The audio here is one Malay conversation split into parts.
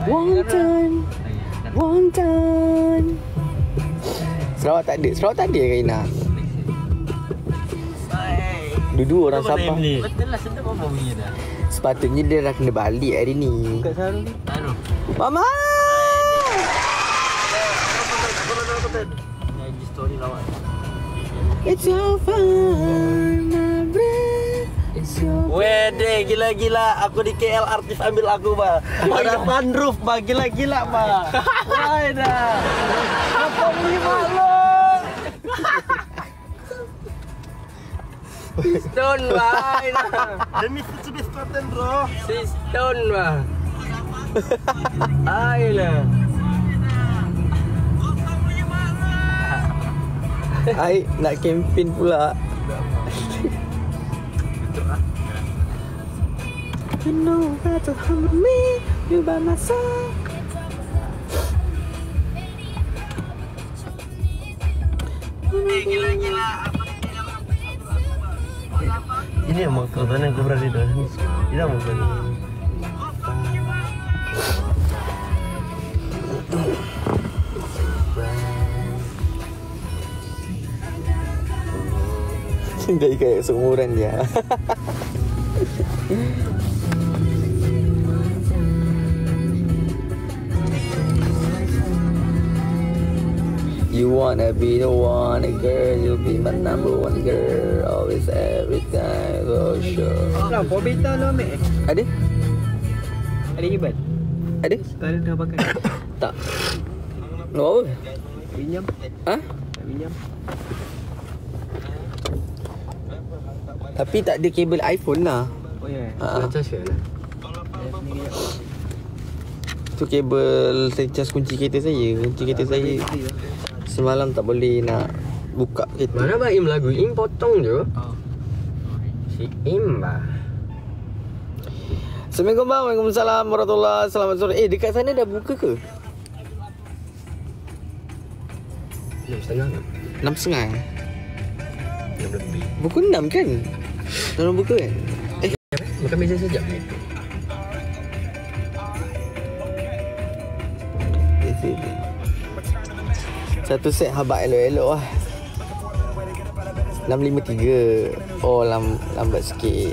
Wonton. Sarawak tak ada Raina. Dua orang Sabah. Betul lah, sedap apa bunyi dah. Sepatutnya dia dah kena balik hari ni. Kat Sarung ni. Sarung. Mama! Lagi story lawak. It's your fun, my breath. It's your Wede, gila-gila. Aku di KL, artis ambil aku, bah. Ada sunroof, bah. Gila-gila, bah. Wah, dah. Apa ni malu? Siston, bah. Demi sudah starten, bro. Siston, bah. Ayolah. Ai nak campaign pula. You know how to humble me, you by my side. Gila-gila. Ini yang motor dan yang berada di dalam. Ini yang motor. Dia kayak seumuran dia. You wanna be the one, girl. You'll be my number one girl. Always, every time, for sure. Kenapa beta lo ambil? Ada? Ada hebat? Ada? Sekarang dah pakai. Tak. No. Pinjam. Ha? Pinjam. Tapi tak ada kabel iPhone lah. Oh ya. Ha. Charge ke lah. Tu kabel saya cas kunci kereta saya. Kunci kereta saya semalam tak boleh nak buka kereta. Mana Im lagu? Im potong je. Si Im bah. Assalamualaikum bang. Waalaikumsalam warahmatullahi. Selamat sore. Dekat sana dah buka ke? 6.30. 6.30. 6 lebih. Pukul 6 kan? Dalam buka kan? Makan meja sekejap. Satu set habak elok-elok lah. 6.53. Oh lambat sikit.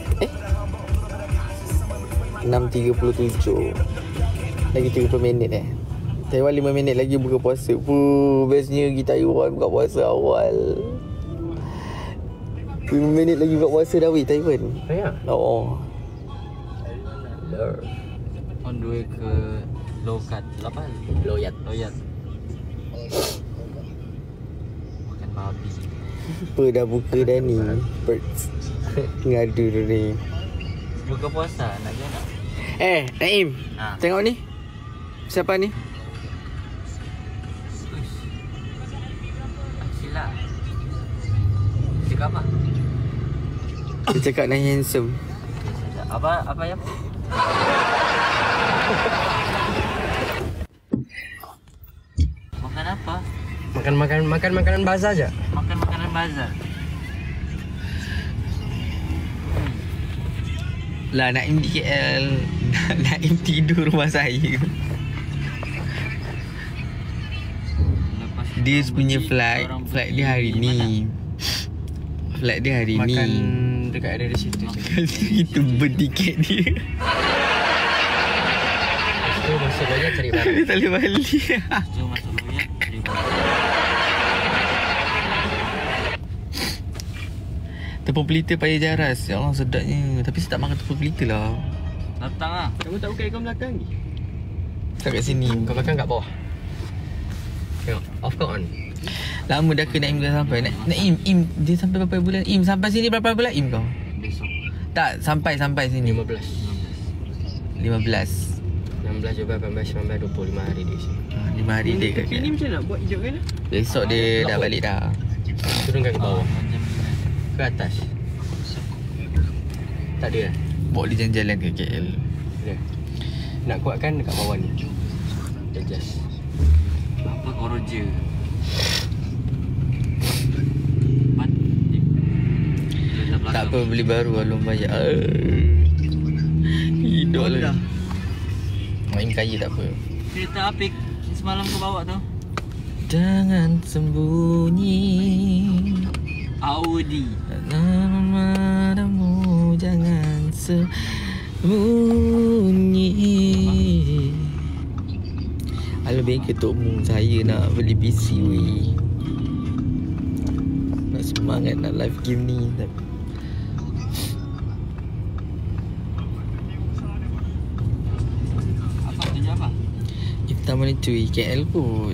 6.37. Lagi 30 minit Taiwan 5 minit lagi buka puasa. Bestnya pergi Taiwan buka puasa awal. 5 minit lagi buka puasa dah weh Taiwan. Ya. Oh. Lor. On the way ke Lokat 8. Loyat. Makan babi. Apa dah buka dah ni? Perks. Ngadu tu ni. Buka puasa nak je nak. Naim. Tengok ni. Siapa ni? Sila. Cakap apa? Dia cakap nak handsome. Apa ya? Makan apa? Makan makanan bazar aja. Makan makanan bazar. Lah Naim di KL. Naim tidur rumah saya. Dia punya flight dia hari ni. Flight dia hari Makan ni. dekat area situ je. Itu bertiket dia. Itu masuk aja cari barang. Dia tak boleh balik. Jom masuk Loyat. Tepung pelita paya jaras. Ya Allah sedapnya. Tapi saya tak makan tepung pelita lah. Datang lah. Kamu tak buka aircon belakang ni? Tak kat sini. Kau belakang kat bawah. Tengok, off kau on. Lama dah ke Naim dah sampai. Naim, dia sampai berapa bulan? Sampai sini berapa bulan kau? Besok. Tak, sampai sini 15. 15. 16, 17, 18, 19, 20, 5 hari dia sini. 5 hari dia kat Ini macam nak buat hijau kan? Besok dia dah balik dah. Turunkan ke bawah. Ke atas. Tak ada lah. Bawa dia jalan-jalan ke KL. Ada. Nak kuatkan dekat bawah ni. Adjust. Apa koroja? Tak apa, beli baru alun bayar. Hidup lah. Mak Im kaya tak apa. Kereta Apik semalam kau bawa tu. Jangan sembunyi Audi. Madamu jangan sembunyi. Lebih ketukmu saya nak beli PC weh. Nak semangat nak live game ni. Apa kerja apa? Kita mana cuy KL pun.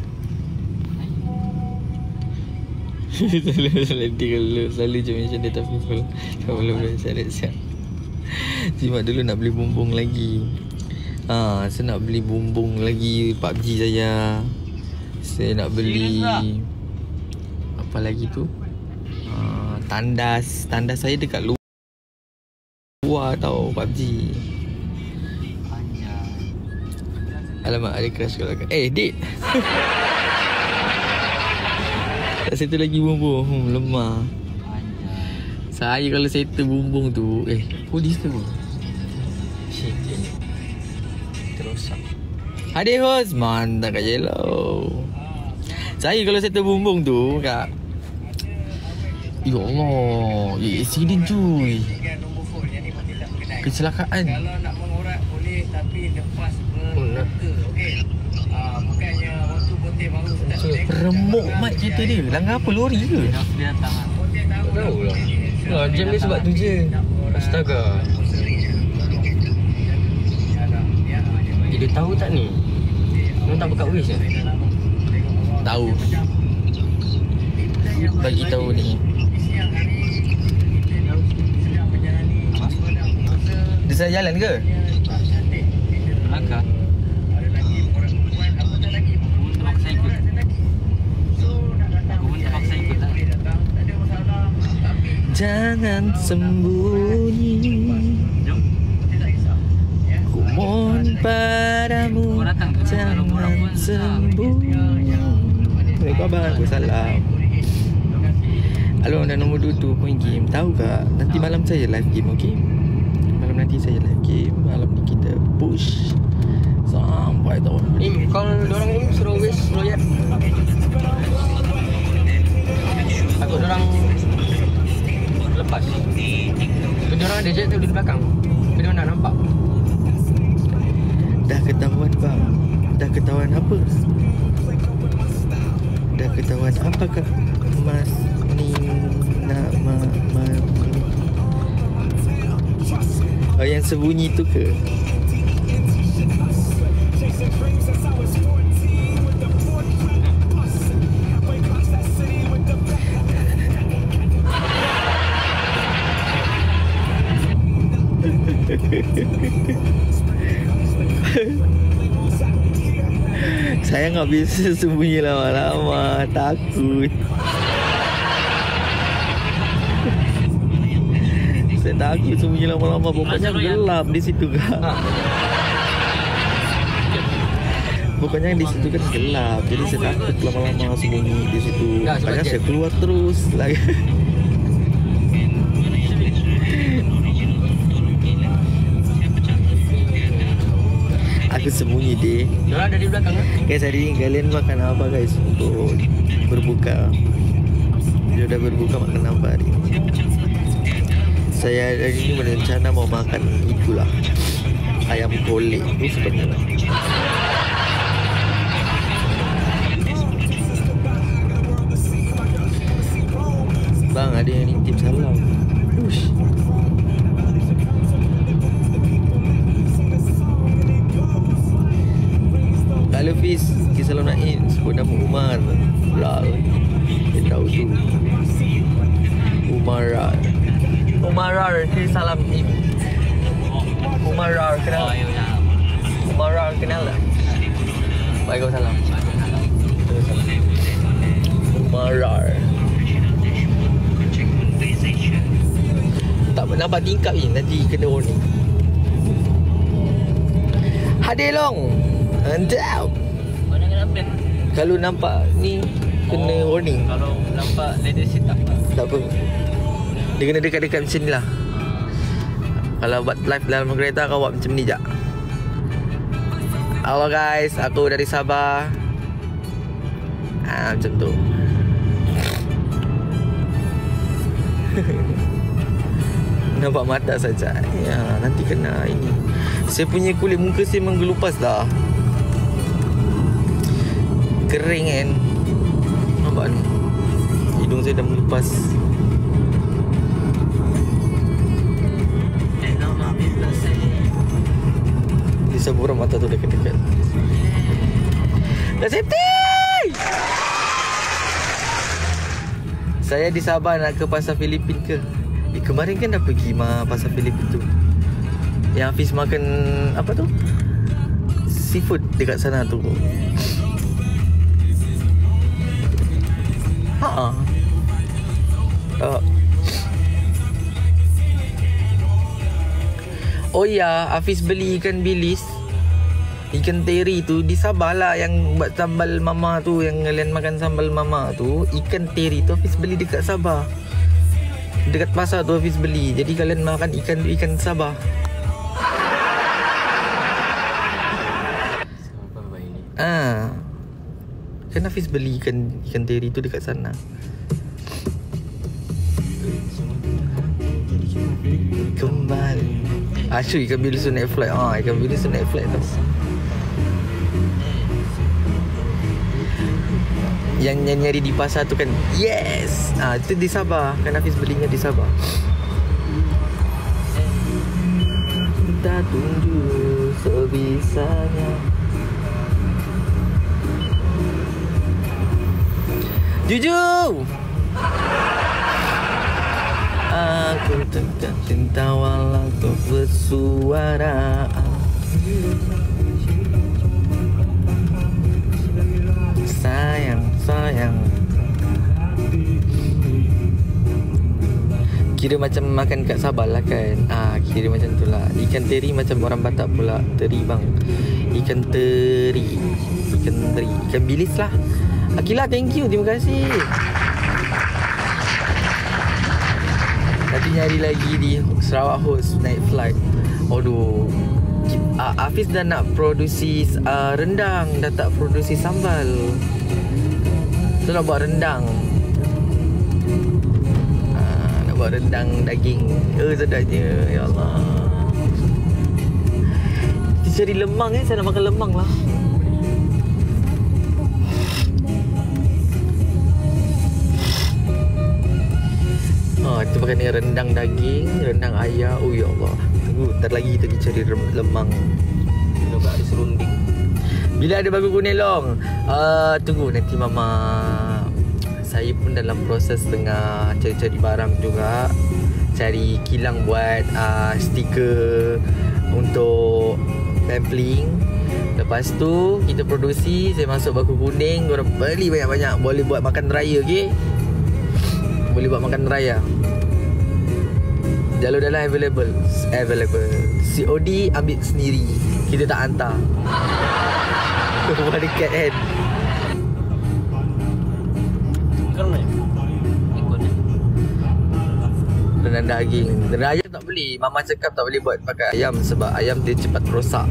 Selalu je mention dia tapi kalau boleh saya siap. Simak dulu nak beli bumbung lagi. Saya nak beli bumbung lagi PUBG saya. Saya nak beli apa lagi tu? Tandas saya dekat luar tau PUBG. Alamak, ada crash kalau kan. Dik. Tak settle lagi bumbung. Lemah. Saya kalau settle bumbung tu, polis tu. Shit. Terosak. Hadir host, mantap kat Yellow. Saya kalau settle bumbung tu kat, ya Allah, accident cuy. Kecelakaan. Kalau nak mengurat boleh tapi lepas bermuka. Okey. Bukannya waktu potek baru start. Remuk mat kereta dia. Langgar apa, lori ke? Dia datang. Tak tahu lah. Jam dia sebab tu je. Astaga. Dia tahu tak ni? Memang tak buka wish ke? Tahu. Bagi tahu ni. Dia salah jalan ke? Langkah. Terpaksa ikut. Terpaksa ikut tak? Jangan sembunyi. Ku mohon padamu, jangan sembunyi. Waalaikumsalam, aku salam. Halo, dan nombor 2 tu point game. Tahu tak? Nanti malam saya live game, okey? Malam nanti saya live game. Malam ni kita push sampai tahun. Kalau diorang ni suruh wish royal. Takut diorang lepas. Tapi diorang ada je tu di belakang. Tapi diorang nak nampak. Dah ketahuan bang. Dah ketahuan apa? Dah ketahuan apakah Mas ni nama yang sembunyi tu ke? Saya nggak bisa sembunyi lama-lama, takut. Saya takut sembunyi lama-lama, pokoknya gelap di situ kan. Pokoknya di situ kan gelap, jadi saya takut lama-lama sembunyi di situ. Makanya saya keluar terus lagi. Aku sembunyi deh. Diorang ada di belakang kan? Guys, hari ini kalian makan apa guys untuk berbuka? Dia udah berbuka, makan apa hari ini? Saya hari ini berencana mau makan itulah, ayam kole itu sebenarnya. Bang, ada yang nitip salam. Ush. Halo Fiz, kisah salam Naim. Sebut nama Umar. Lal. Dia tahu tu. Umarar. Umarar, kisah salam Naim. Umarar, kenal? Umarar, kenal tak? Waalaikumsalam. Umarar. Tak nampak tingkap ni, nanti kena warning. Hadir long. Antap. Mana kena update? Kalau nampak ni kena warning. Kalau nampak leadership tak apa. Tak apa. Dia kena dekat-dekat macam ni lah. Kalau buat live dalam kereta kau buat macam ni je. Halo guys, aku dari Sabah. Macam tu. Nampak mata saja. Ya, nanti kena ini. Saya punya kulit muka saya menggelupas dah. Kering kan. Nampak ni. Hidung saya dah mengelupas. Di saburan mata tu dekat-dekat. Dah setting! Saya di Sabah nak ke pasar Filipin ke? Kemarin kan dah pergi pasar Filipin tu. Yang Hafiz makan apa tu? Seafood dekat sana tu. Oh ya, Hafiz beli ikan bilis, ikan teri tu di Sabah lah. Yang buat sambal mama tu, yang kalian makan sambal mama tu, ikan teri tu Hafiz beli dekat Sabah. Dekat pasar tu Hafiz beli. Jadi kalian makan ikan tu ikan Sabah. Kan Hafiz beli ikan teri tu dekat sana. Kembali. Asyik ikan bilis tu naik flight. Ikan bilis tu naik flight tu. Yang nyari di pasar tu kan. Yes. Itu di Sabah. Kan Hafiz belinya di Sabah. Kita tunjuk sebisanya. Jujur. Aku tegak cinta walau kau bersuara. Sayang, sayang. Kira macam makan kat Sabah lah kan. Kira macam tu lah. Ikan teri macam orang Batak pula. Teri bang. Ikan teri. Ikan teri. Ikan bilis lah. Akila, thank you. Terima kasih. Nanti nyari lagi di Sarawak Host naik flight. Aduh. Hafiz dah nak produksi rendang. Dah tak produksi sambal. So nak buat rendang. Nak buat rendang daging. Sedapnya. Ya Allah. Kita cari lemang Saya nak makan lemang lah. Kita makan ni rendang daging, rendang ayam. Oh ya Allah. Tunggu, ntar lagi kita pergi cari lemang. Bila ada serunding. Bila ada bagu kunelong. Tunggu nanti mama. Saya pun dalam proses tengah cari-cari barang juga. Cari kilang buat stiker untuk sampling. Lepas tu kita produksi. Saya masuk bagu kuning. Korang beli banyak-banyak. Boleh buat makan raya, okay? Boleh buat makan raya. Jalur dalam available. COD ambil sendiri. Kita tak hantar. Rumah dekat kan. Rendang daging. Rendang ayam tak boleh. Mama cakap tak boleh buat pakai ayam sebab ayam dia cepat rosak.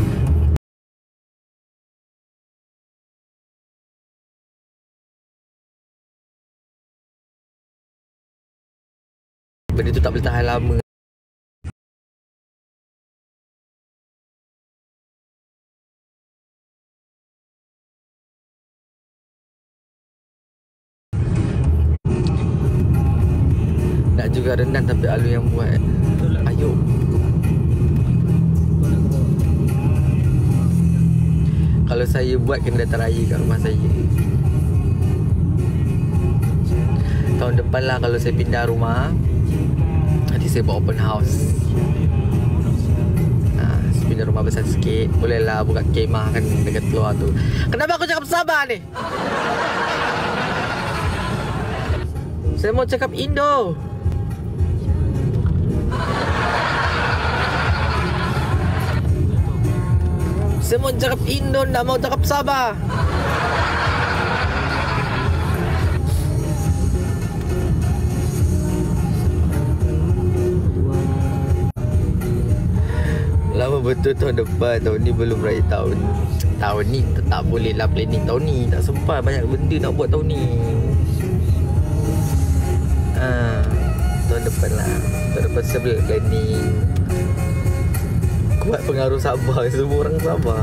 Benda tu tak boleh tahan lama. Nak juga rendang tapi Alu yang buat. Ayo. Kalau saya buat kena datang raya kat rumah saya. Tahun depan lah kalau saya pindah rumah. Nanti saya buat open house. Pindah rumah besar sikit. Boleh lah buka kemah kan dekat luar tu. Kenapa aku cakap Sabah ni? Saya mau cakap Indo. Saya mau cakap Indo, tak mau cakap Sabah. Lama betul tahun depan. Tahun ni belum raya tahun. Tahun ni tak boleh lah planning tahun ni. Tak sempat, banyak benda nak buat tahun ni. Tahun depan lah. Tahun depan saya boleh planning. Kuat pengaruh Sabah. Semua orang Sabah.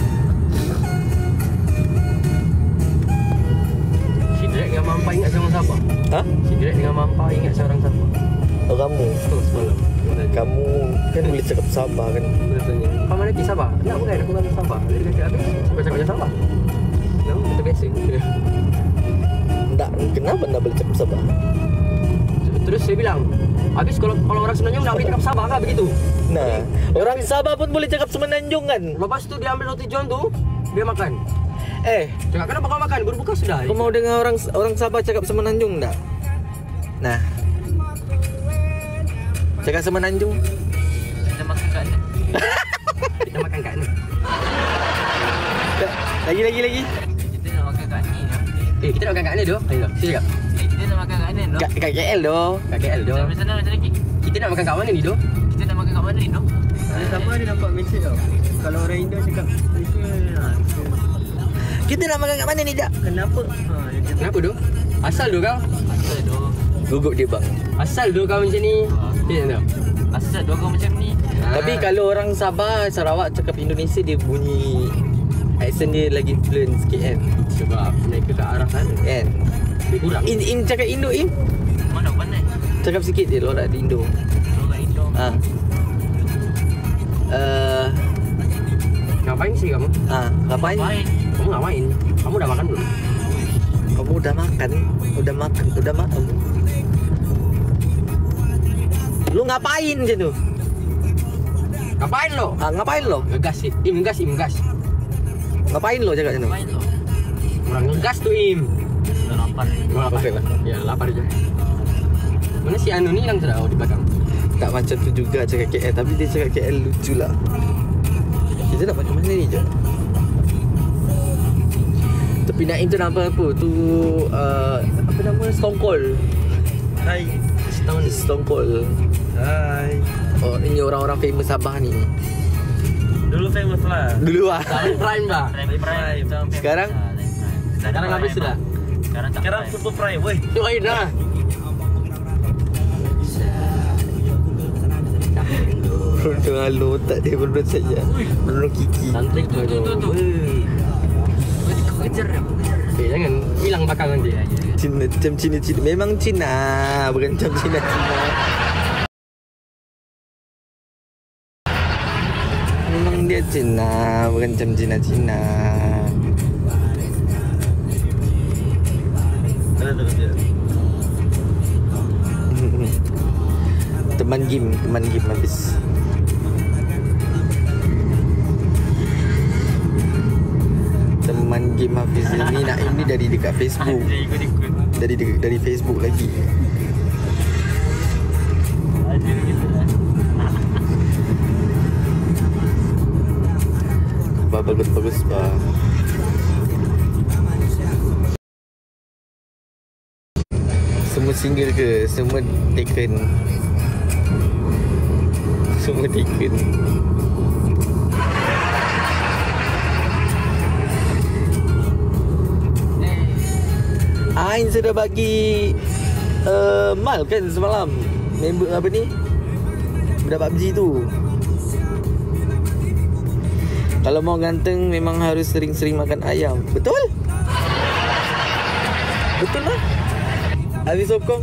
Si Drake dengan Mampa ingat seorang Sabah. Ha? Si Drake dengan Mampa ingat seorang Sabah. Oh, kamu? Semalam. Kamu kan boleh cakap Sabah kan? Betul-betulnya. Kau mana lagi Sabah? Nak bukan aku kan Sabah. Dia kata habis. Sampai cakap macam Sabah. No, kita biasa. Tak, kenapa nak boleh cakap Sabah? Terus saya bilang, habis kalau orang Semenanjung nak boleh cakap Sabah kah begitu? Nah, orang Sabah pun boleh cakap Semenanjung kan? Lepas tu dia ambil roti john tu, dia makan. Cakap kenapa kau makan? Berbuka sudah. Kau mau dengar orang Sabah cakap Semenanjung tak? Nah, cakap Semenanjung. Kita makan kat ni. Kita makan kat ni. Lagi. Kita nak makan kat ni. Kita nak makan kat ni doh. Ayo, saya cakap. Kita nak makan kat ni doh. Kat KL doh. Kat KL doh. Sampai sana macam lagi. Kita nak makan kat mana ni doh? Kita nak makan kat mana ni, Dok? Sama dia nampak mesej tau. Kalau orang Indo cakap Kita nak makan kat mana ni, Dak? kenapa? Kenapa doh? Asal doh kau? Asal Dok. Gugup dia bang. Asal doh kau macam ni? Dia tahu. Asal Dok kau macam ni. Tapi kalau orang Sabah, Sarawak cakap Indonesia, dia bunyi accent dia lagi influence sikit kan? Sebab mereka kat arah sana Kan? dia kurang. In cakap Indo, In. Mana pandai? Cakap sikit je lorak di Indo. Orang Indo. Ngapain sih kamu? Ngapain? Main. Kamu ngapain? Kamu dah makan belum? Kamu udah makan? Udah makan. Lu ngapain je tu? Ngapain lo? Ngapain lo? Ngegas sih. Ngegas. Ngapain lo cakap macam tu? Main lo. Orang ngegas tuh Dah lapar. Lapar. Okey lah. Ya, lapar je. Mana si Anu ni hilang sudah? Oh, di belakang. Tak macam tu juga cakap KL. Tapi dia cakap KL lucu lah. Kita nak makan mana ni je? Tepi Naim tu nama apa? Tu apa nama? Stone Cold. Hai. Stone Cold. Hai. Oh, ini orang-orang famous Sabah ni. Dulu famous lah. Dulu lah. Prime bah. Prime. Sekarang? Sekarang habis sudah. Sekarang super prime, woi. Doain dah. Berdua halu tak dia berdua saja. Berdua Kiki. Cantik tu. Kau kejar dia. Jangan hilang belakang nanti. Cina, macam Cina. Memang Cina, bukan macam Cina. Memang dia Cina, bukan macam Cina. Ada tu. Teman game habis. Teman game habis ini nak ini dari dekat Facebook. Ikut. Dari Facebook lagi. Ada gitu lah. Bagus bah. Semua single ke? Semua taken. Ain sudah bagi mal kan semalam. Member apa ni? Budak PUBG tu. Kalau mau ganteng memang harus sering-sering makan ayam. Betul? Betul lah. Habis sokong.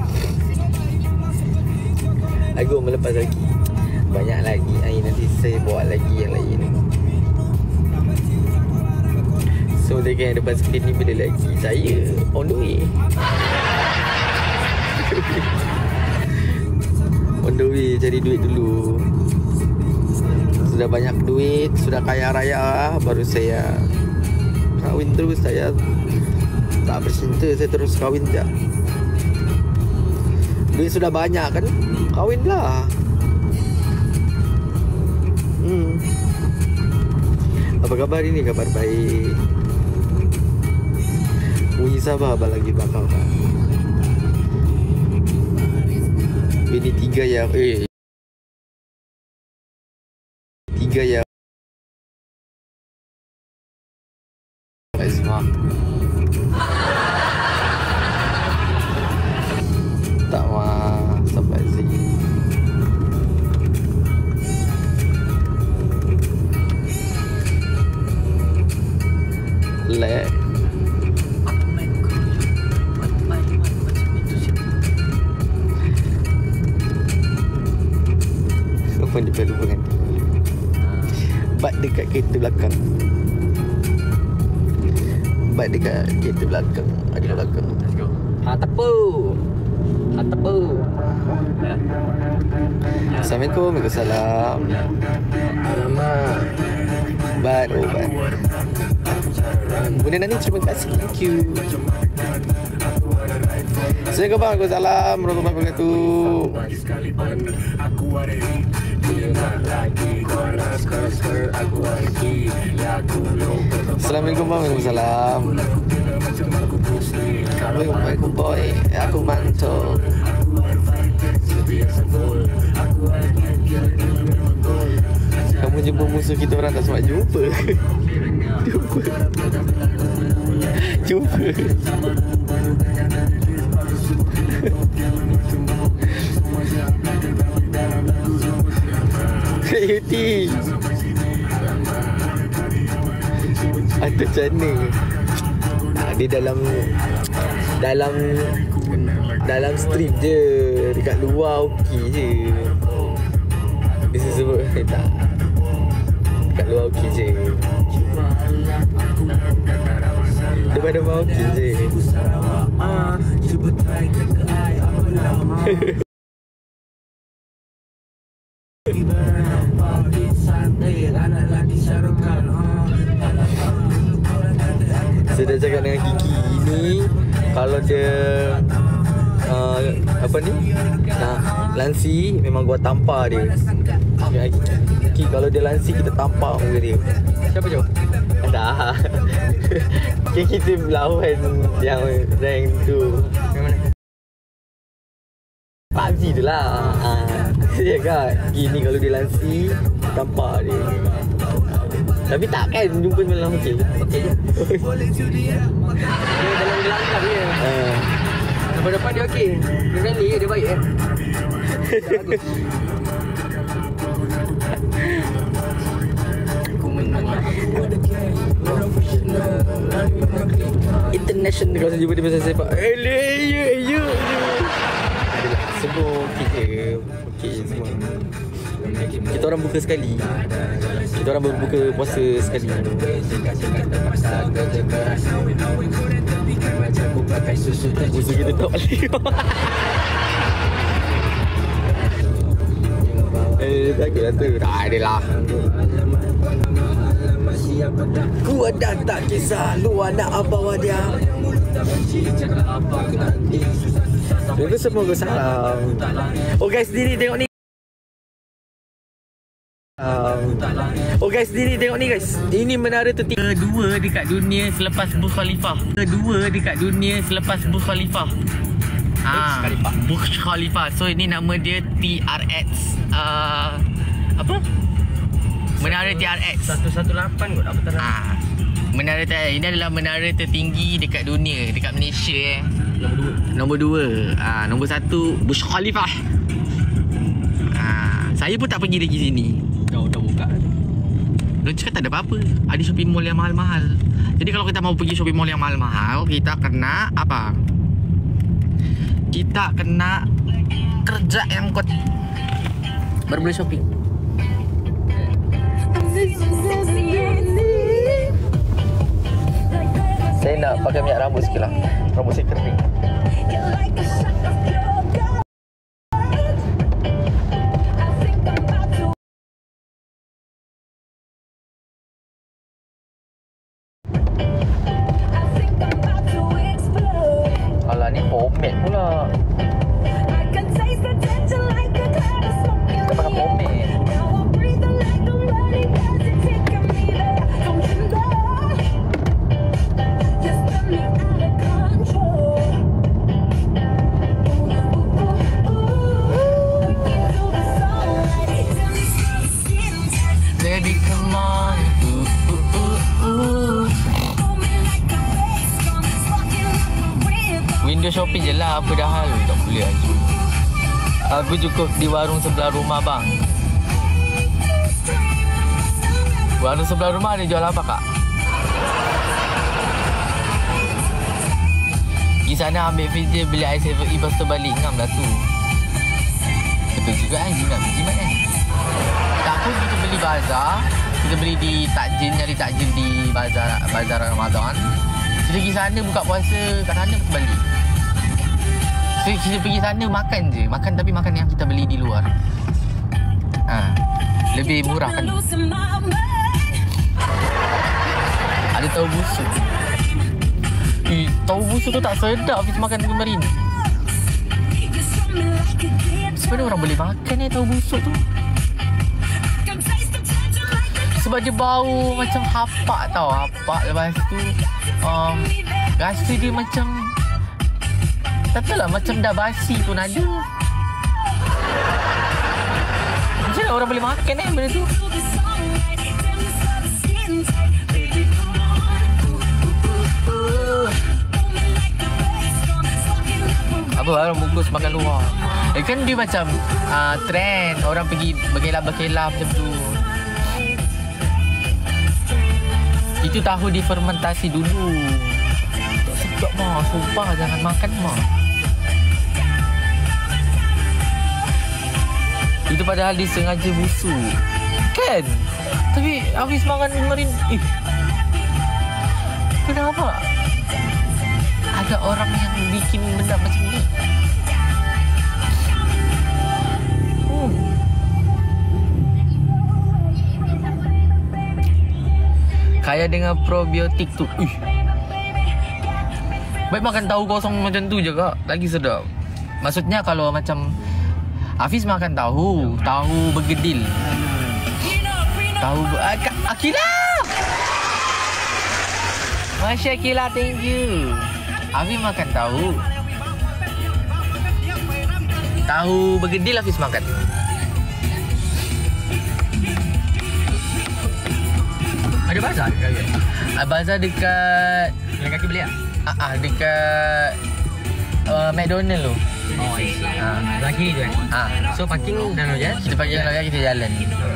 Aku melepas lagi. Banyak lagi. Nanti saya bawa lagi yang lain. So dengan depan skrin ni bila lagi saya on the way. On the way cari duit dulu. Sudah banyak duit, sudah kaya raya, baru saya kahwin terus. Saya tak bercinta, saya terus kahwin je. Duit sudah banyak kan, kahwinlah. Apa kabar ini? Kabar baik. Bunyi Sabah apa lagi belakang kan? Bini 3 ya. 3 ya. Semua tak mah sampai sini. Lek apa dia perlu berhenti. Bat dekat kereta belakang. Bat dekat kereta belakang. Ada belakang. Let's go. Tepu. Tepu. Assalamualaikum. Waalaikumsalam. Alamak. Bat. Oh, bat. Bunda Nani, terima kasih. Thank you. Assalamualaikum warahmatullahi wabarakatuh. Assalamualaikum warahmatullahi wabarakatuh. Assalamualaikum boy. Aku mantul. Kamu jumpa musuh kita orang tak sempat jumpa. Jumpa. Kak Yuti. Atau macam mana? Dia dalam street je. Dekat luar okey je. Dia sebut tak. Dekat luar okey je. Depan okey je. Saya dah cakap dengan Kiki ni, kalau dia apa ni, nak lansi, memang gua tampar dia. Kiki, kalau dia lansi kita tampar muka dia. Siapa jauh? Dah. Kiki kita lawan yang rank tu. Yang mana? PUBG tu lah. Dia kan gini, kalau dia lansi tampar dia. Tapi takkan jumpa semalam. Okey je. Dia dalam gelangkap dia. Depan-depan dia okey. Dia friendly, dia baik bagus. International kalau jumpa dia pasal sepak. Ya. Adalah semua okey je. Okey semua. Kita orang buka sekali. Kita orang berbuka puasa sekali. Musuh kita tak balik. Takutlah tu. Tak ada lah. Ku ada tak kisah lu anak bawa dia. Itu semoga salam. Oh guys, sendiri tengok ni. Oh guys, sendiri tengok ni guys. Ini menara tertinggi kedua dekat dunia selepas Burj Khalifa. Kedua dekat dunia selepas Burj Khalifa. Burj Khalifa. So ini nama dia TRX. Apa? Menara TRX 118 kot, apa tak nak. Menara TRX ini adalah menara tertinggi dekat dunia, dekat Malaysia Nombor 2. Nombor 1 Burj Khalifa. Saya pun tak pergi lagi sini. Dah buka. Dia cakap tak ada apa-apa. Ada shopping mall yang mahal-mahal. Jadi kalau kita mau pergi shopping mall yang mahal-mahal, kita kena apa? Kita kena kerja yang kuat baru boleh shopping. Saya nak pakai minyak rambut sikit lah. Rambut saya kering. Alah, ni pomade pula. Kita pakai pomade. baby come on. Window shopping je lah, apa dah hal. Tak boleh lagi. Aku cukup di warung sebelah rumah bang. Warung sebelah rumah dia jual apa kak? Pergi sana ambil freezer, beli air 7E, lepas tu balik. Ngam dah tu. Betul juga kan, jimat kan. Tak pun kita beli bazar. Kita beli di takjil, nyari takjil di bazar Ramadan. Kita pergi sana buka puasa kat sana, lepas balik. So kita pergi sana makan je. Makan tapi makan yang kita beli di luar. Lebih murah kan. Ada tahu busuk. Tahu busuk tu tak sedap habis makan kemarin. Sebenarnya orang boleh makan tahu busuk tu. Sebab dia bau macam hapak tau. Hapak lepas tu rasa dia macam tak tahu lah, macam dah basi pun ada. Macam mana orang boleh makan benda tu? Apa orang bungkus makan luar? Kan dia macam trend. Orang pergi berkelah-berkelah macam tu. Itu tahu difermentasi dulu. Tak sedap mah. Sumpah jangan makan mah. Itu padahal dia sengaja busuk. Kan? Tapi habis makan kemarin. Kenapa? Ada orang yang bikin benda macam ni. Kaya dengan probiotik tu. Baik makan tahu kosong macam tu je kak. Lagi sedap. Maksudnya kalau macam Hafiz makan tahu bergedil. Akila! Masya Akila, thank you. Hafiz makan tahu bergedil. Hafiz makan. Ada bazar dekat. Bazar dekat Jalan kaki beli dekat McDonald tu. Oh, I see. Lagi tu kan? So parking dalam je? Kita parking dalam je, kita jalan.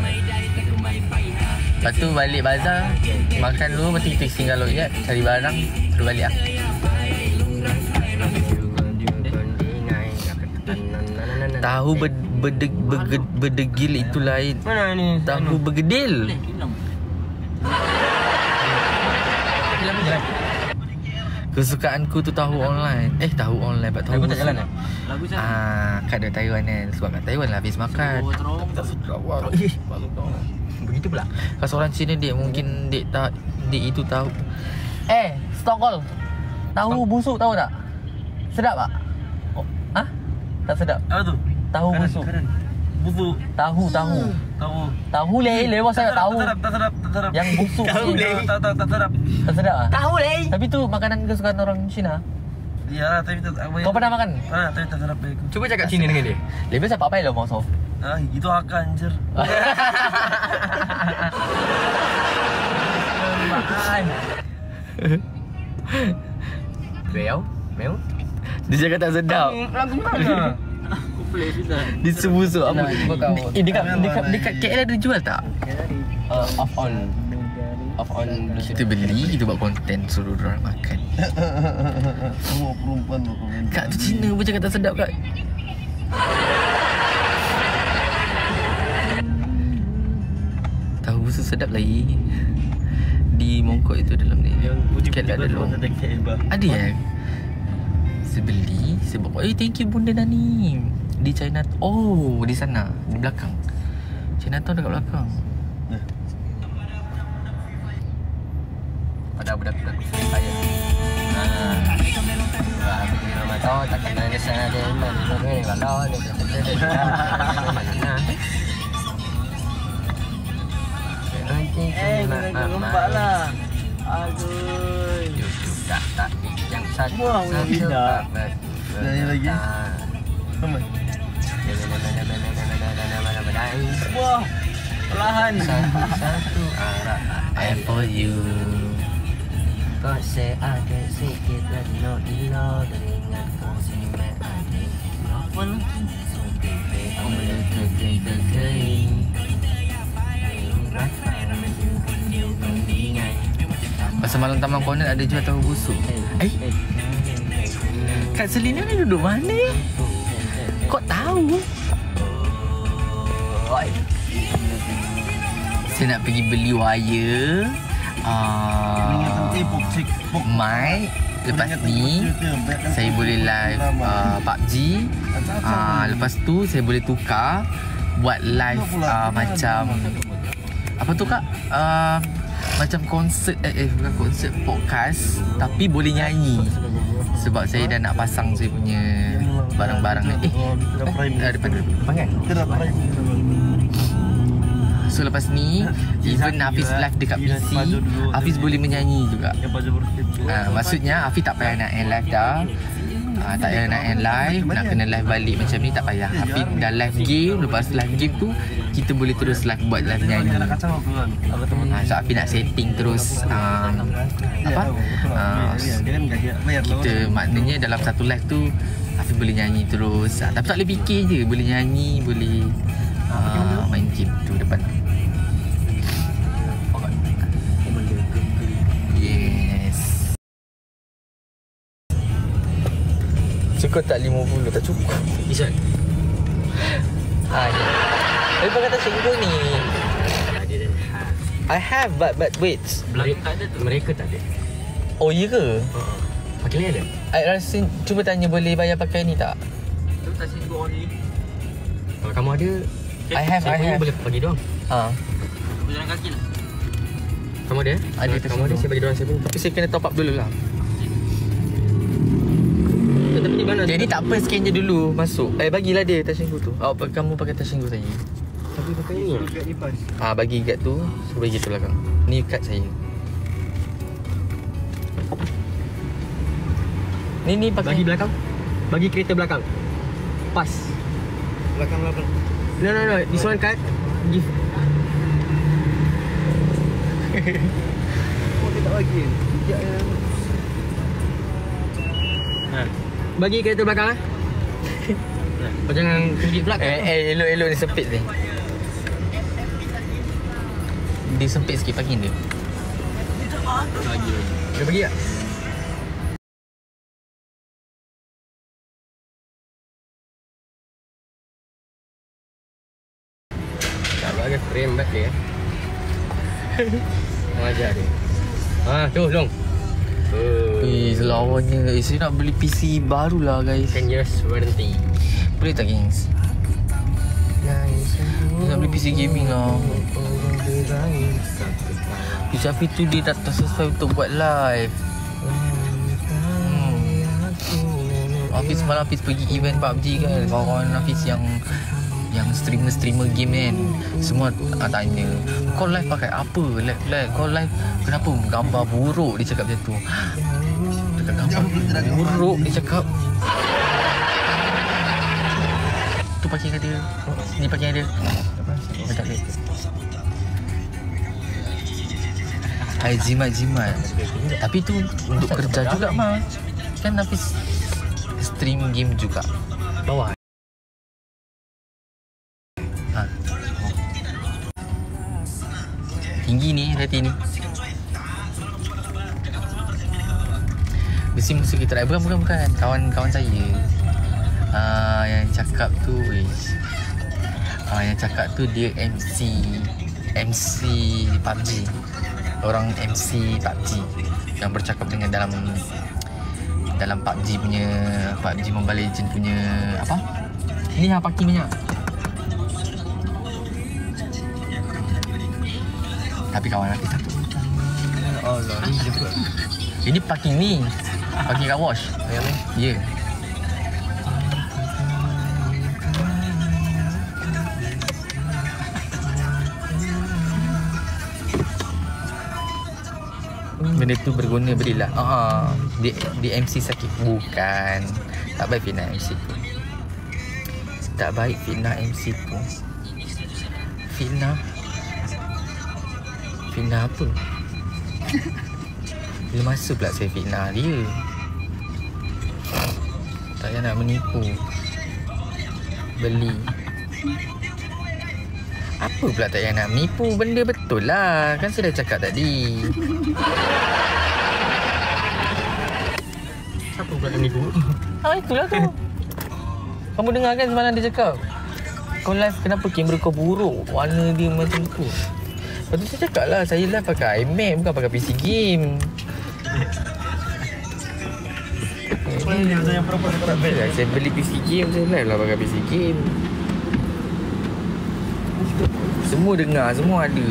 Lepas tu balik bazar, makan dulu, lepas tu kita singgah lojek, cari barang, terus balik lah. Tahu berdegil itu lain. Mana ni? Tahu bergedil. Kesukaanku tu tahu online. Tahu online. Tahu tak jalan lah? Lagu jalan. Kat ada Taiwan kan. Sebab kat Taiwan lah habis makan. Tak sedap lah. Begitu pula. Kalau orang Cina dek, mungkin dek tak, dek itu tahu. Stockholm. Tahu busuk tahu tak? Sedap tak? Tak sedap. Apa tu? Tahu busuk. Busuk. Tahu lewas saya tahu. Tak sedap. Yang busuk Tahu ni. tak sedap. Tak sedap ah? Tahu leh. Tapi tu makanan kesukaan orang Cina. Ya, tapi tak apa. Kau pernah makan? Pernah, tapi tak sedap aku. Cuba cakap Cina dengan dia. Lebih siapa apa lo mau so? Itu akan anjir. Mel. Dia cakap tak sedap. Lagu mana? Aku play sudah. Dia sebusuk apa? Nah, cuba kau. Dekat KL ada jual tak? Off on Kita beli, kita buat konten suruh orang makan. Semua perempuan tu. Kak tu Cina pun cakap tak sedap kak. Tahu busuk sedap lagi. Di Mongkok itu dalam ni. Yang putih-putih ada tu ada kebab. Ada ya? Saya beli, saya bawa. Thank you Bunda Nani. Di China. Oh, di sana, di belakang. Chinatown dekat belakang. Pada budak-budak saya. Nama tahu tak kenal dia sana dia mana ni kalau dia mana. Gempak lah. Aduh. YouTube tak yang satu. Wah, tidak. Nyanyi lagi. Sama. Wah. Perlahan. Satu arah. I for you. Kau seada sikit dan no ilo teringat kau simet ada. Apa lagi? So baby, kau terkering. Pasal malam taman corner ada jual tahu busuk. Kak Selina ni duduk mana? Kok tahu? Saya nak pergi beli wire. Mic. Lepas ni saya boleh live PUBG. Lepas tu saya boleh tukar buat live macam apa tu kak? Macam konsert bukan konsert, podcast tapi boleh nyanyi. Sebab saya dah nak pasang saya punya barang-barang ni. Depan panggil. So lepas ni even Hafiz live dekat PC, Hafiz boleh menyanyi juga. Maksudnya Hafiz tak payah nak end live dah. Tak payah nak end live, nak kena live balik macam ni tak payah. Hafiz dah live game, lepas live game tu kita boleh terus live buat live nyanyi. So Hafiz nak setting terus kita maknanya dalam satu live tu Hafiz boleh nyanyi terus. Tapi tak boleh fikir je, boleh nyanyi, boleh main game tu depan. Yes. Cukup tak 50? Tak cukup. Bisa. Ya. Tapi pakai kata singgung ni. I have but wait. Mereka tak ada. Oh iya ke? Pakai ni ada. I rasa cuba tanya boleh bayar pakai ni tak? Tu tak singgung only. Kalau kamu ada, I have. boleh bagi doang. Berjalan kaki lah. Kamu ada? Ada, Kamu ada, saya bagi doang saya pun. Tapi saya kena top up dulu lah. Tapi di mana? Jadi tak apa, scan je dulu masuk. Bagilah dia Tashinggu tu. Kamu pakai Tashinggu saya. Tapi pakai ni lah. Bagi guard tu, saya bagi tu belakang. Ni kad saya. Ni pakai. Bagi belakang. Bagi kereta belakang. Pas. Belakang. No. This one card. Give. Oh, dia tak bagi. Sekejap ya. Bagi kereta belakang Oh, jangan tunjuk pula. Elok ni sempit ni. Dia sempit sikit parking dia. Dia bagi tak? Tak bagi frame back dia. Ajar dia. Tu long. Selawanya. Saya nak beli PC baru lah guys. 10 years warranty. Boleh tak gengs? Saya nak beli PC gaming lah. PC Hafiz tu dia tak sesuai untuk buat live. Hafiz semalam Hafiz pergi event PUBG kan. Kawan-kawan Hafiz yang streamer game kan, semua tanya, kau live pakai apa? Kau live kenapa gambar buruk? Dia cakap macam tu. Cakap gambar buruk, dia cakap. Tu parking dia. Ni parking dia. Tak boleh. Hai jimat. Tapi tu untuk kerja juga mah. Kan Hafiz stream game juga. Bawah. Tinggi ni reti ni. Mesti musuh kita. Bukan. Kawan saya. Yang cakap tu yang cakap tu dia MC PUBG. Orang MC PUBG yang bercakap dengan dalam PUBG punya, PUBG Mobile Legend punya apa? Ni parking banyak. Tapi kawan aku satu. Ini parking ni. Parking car wash. Ya. Benda tu berguna berilah. Di MC sakit. Bukan. Tak baik fitnah MC tu. Tak baik fitnah MC tu. Fitnah Fitnah apa? Bila masa pula saya fitnah dia? Tak payah nak menipu. Beli. Apa pula tak payah nak menipu? Benda betul lah. Kan saya dah cakap tadi. Siapa pula yang menipu? Itulah tu. Kamu dengar kan semalam dia cakap, kau live kenapa kamera kau buruk? Warna dia macam tu. Lepas tu saya cakap lah, saya live pakai iMac bukan pakai PC game. Yang perempuan tak best. Saya beli PC game, saya live lah pakai PC game. Semua dengar, semua ada.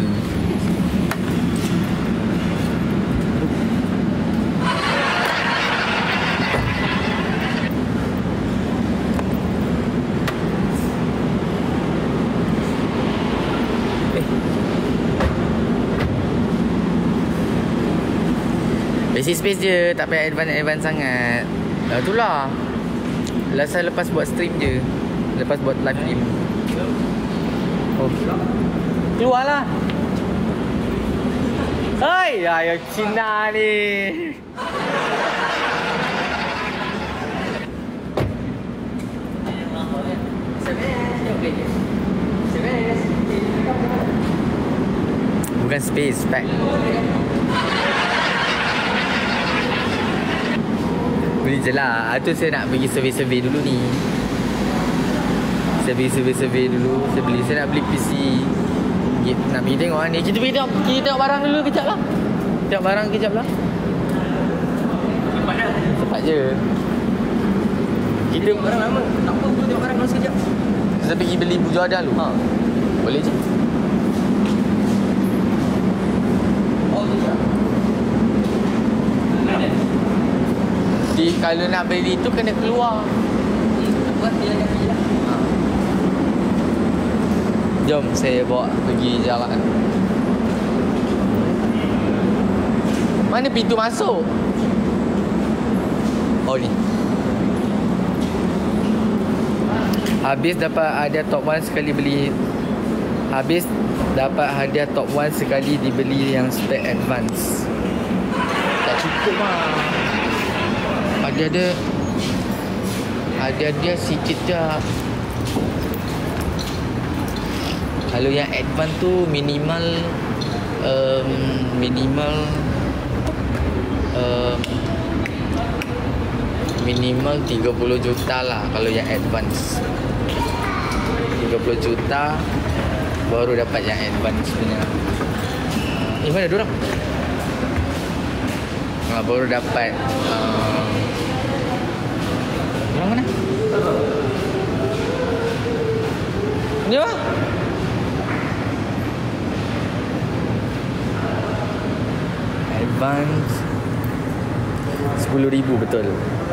Basic space je, tak payah advance sangat. Itulah. Lepas buat stream je. Lepas buat live stream. Oh. Keluarlah. Hai, ayo Cina ni. Bukan space, pack. Beli je lah. Itu saya nak pergi survey-survey dulu ni. Saya pergi survey-survey dulu. Saya nak beli PC. Nak pergi tengok ni. Kita tengok barang dulu kejap lah. Tengok barang kejap lah. Cepat je. Kita Barang lama. Tak apa, boleh tengok barang sekejap. Kita pergi beli baju ada dulu. Boleh je. Kalau nak beli tu kena keluar. Buat dia nak pergi lah. Jom saya bawa pergi jalan. Mana pintu masuk? Oh ni. Habis dapat hadiah top 1 sekali beli. Habis dapat hadiah top 1 sekali dibeli yang spec advance. Tak cukup lah. Ada dia sikit je. Kalau yang advance tu minimal 30 juta lah kalau yang advance. 30 juta baru dapat yang advance punya. Mana diorang? Baru dapat orang mana? Ni apa? Advance 10,000 betul.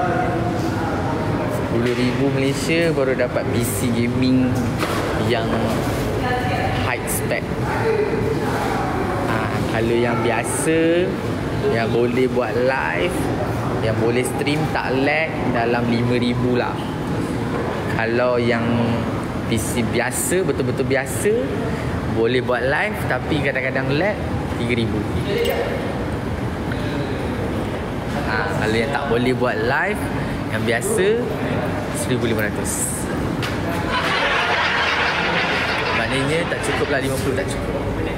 10,000 Malaysia baru dapat PC gaming yang high spec. Kalau yang biasa, yang boleh buat live, yang boleh stream tak lag, dalam 5,000 lah. Kalau yang PC biasa, betul-betul biasa, boleh buat live tapi kadang-kadang lag, 3,000. Kalau yang tak boleh buat live, yang biasa, 1,500. Maknanya tak cukup lah 50, tak cukup.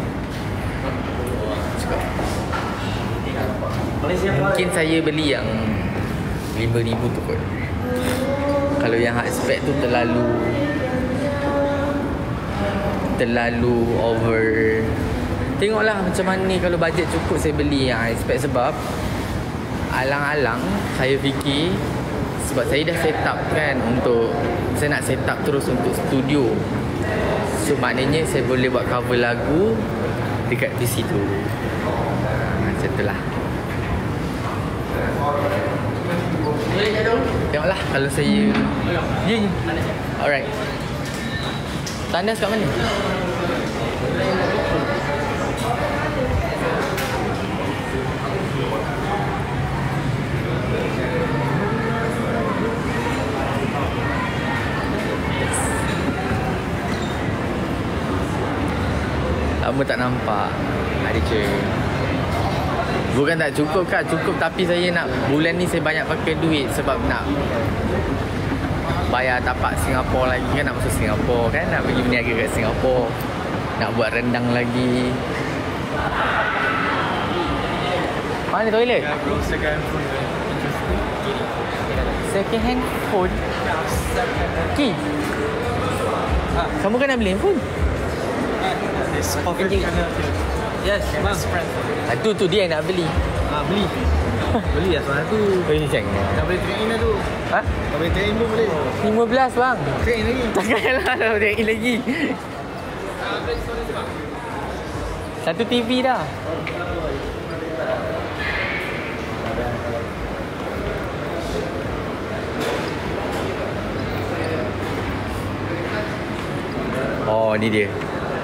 Mungkin saya beli yang 5,000 tu kot. Kalau yang hard spec tu terlalu over. Tengoklah macam mana. Kalau bajet cukup saya beli yang hard spec. Sebab alang-alang saya fikir, sebab saya dah set up kan, untuk saya nak set up terus untuk studio. So maknanya saya boleh buat cover lagu dekat PC tu. Macam tu lah. Tengoklah kalau saya. Ya. Alright. Tandas kat mana? Lama tak nampak. dia je. Bukan tak cukup Kak, cukup tapi saya nak bulan ni saya banyak pakai duit sebab nak bayar tapak Singapura lagi kan, nak masuk Singapura kan, nak pergi berniaga kat Singapura, nak buat rendang lagi. Mana toilet? Second hand phone. Ki. Kamu kan nak beli handphone? Yes, bang. Tu dia yang nak beli. Beli. Beli ya soalnya tu. Oh ini jangan. Dah boleh trade in dah tu. Ha? Dah boleh trade in pun boleh. 15 bang. Trade in lagi. Takkanlah dah trade in lagi. Satu TV dah. Oh, ni dia.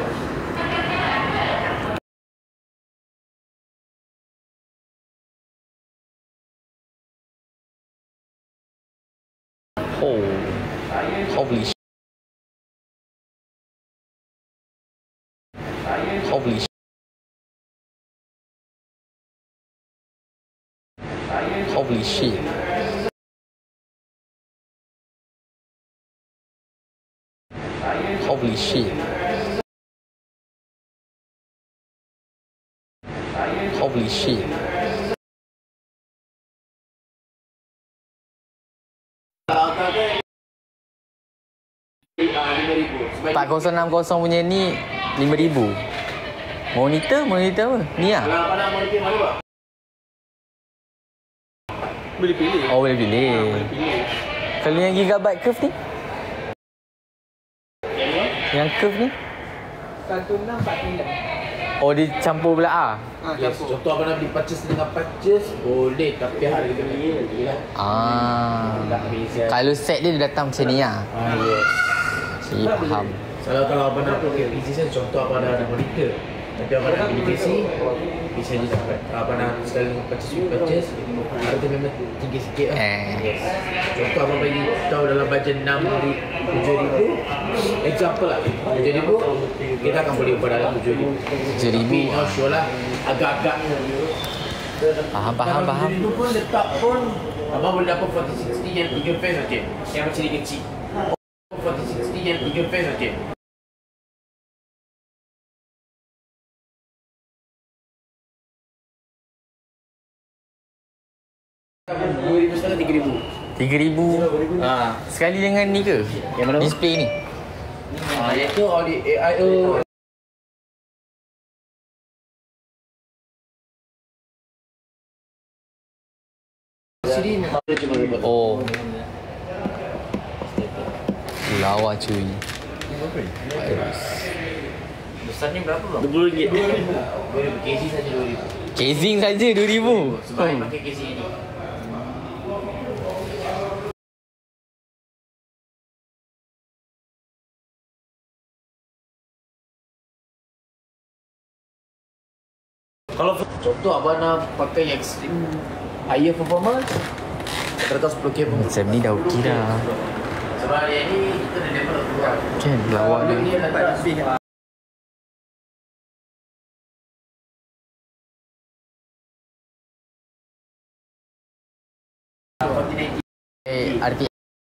Oh, holy shit. Holy shit. Holy shit. Holy shit. Holy shit. Pak 060 punya ni 5,000. Monitor apa? Ni lah. Boleh pilih. Oh, boleh pilih. Kalau yang gigabyte curve ni? Yang curve ni? 1649. Oh, dia campur pula ah. Yes, contoh abang nak beli purchase dengan purchase boleh, tapi harga kena lagi lah. Tak beza. Kalau set dia datang macam ni lah. Yes. Saya faham. Kalau abang nak pakai PC saya, contoh abang dah ada monitor, tapi abang nak beli PC, bisa je dapat. Abang nak sekali purchase, harga memang tinggi sikit lah. Yes. Contoh abang bagi tahu dalam bajet 7,000, example lah 7,000, kita akan boleh ubah dalam 7,000. 7,000. Tapi not sure lah, agak-agak. Faham. 7,000 pun letak pun abang boleh dapat 4060 yang 3 phase saja, yang macam ni kecil. 4060 yang 3 phase saja. RM2,500 3,000. Sekali dengan ni ke? Yang mana? Display ni. Iaitu AIO. Oh. Lawa cuy. Besarnya berapa bang? RM20. Casing saja RM2,000. Casing saja 2,000. Sebab saya pakai casing ini. Kalau contoh abang nak pakai yang extreme higher performance, 110K pun. Macam ni dah okey dah. Sebab yang ni kita dah dapat keluar. Kan lawa dia. Dia dapat lebih. RTX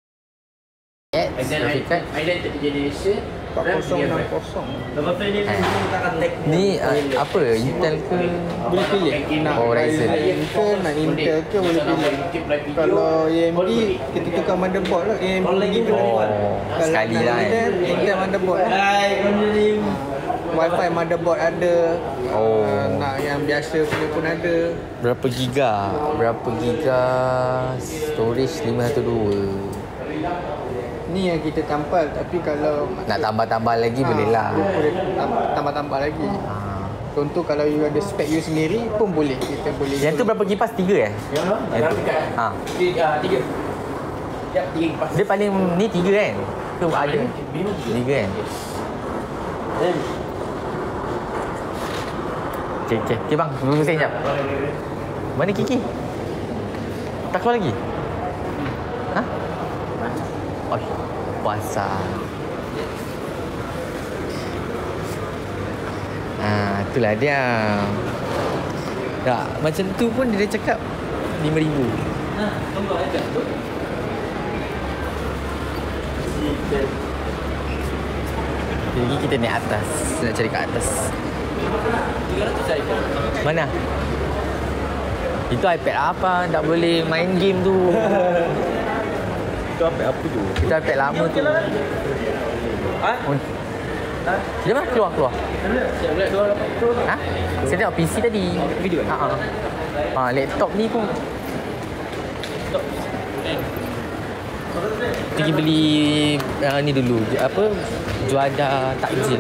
Identity Generation 4060. Lepas tu ni takkan tag. Ni apa? Intel ke? Boleh pilih. Nak Oh, Ryzen. ke nak Intel ke boleh pilih. Kalau AMD kita tukar motherboard lah. AMD lagi tu. Sekali lah Intel motherboard lah. Wi-Fi motherboard ada. Oh. Nak yang biasa punya pun ada. Berapa giga? Storage 502. Ni yang kita tampal, tapi kalau Nak tambah-tambah lagi boleh lah. boleh tambah-tambah lagi. Contoh kalau you ada spek you sendiri pun boleh, kita boleh. Yang tu berapa kipas? 3 eh? Yang tu Ha. 3. Ya, 3 kipas. Dia paling ni 3 kan? Tu ada 3 kan? Okay bang, tunggu saya sekejap. Mana Kiki? Tak keluar lagi? Ha? Oh, puasa. Itulah dia. Tak, macam tu pun dia cakap 5,000. Tunggu aja tu. Jadi kita naik atas. Nak cari kat atas. 300 iPad. Mana? Itu iPad apa? Tak boleh main game tu. Itu apa tu? Itu iPad lama tu. Ah? Dia mana keluar? Saya boleh keluar apa? Ha? Saya tengok PC tadi. Video kan? Laptop ni pun pergi beli ni dulu. Apa? Juada takjil.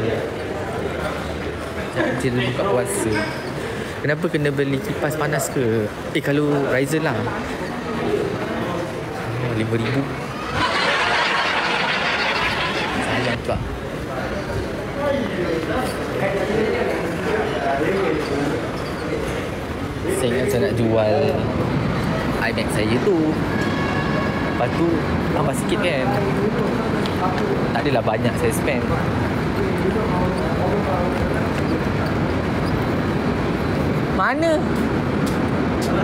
Takjil buka puasa. Kenapa kena beli kipas panas ke? Kalau Ryzen lah. 5,000. Sayang pula. Saya ingat saya nak jual iMac saya tu. Lepas tu tambah sikit kan. Tak adalah banyak saya spend. Mana?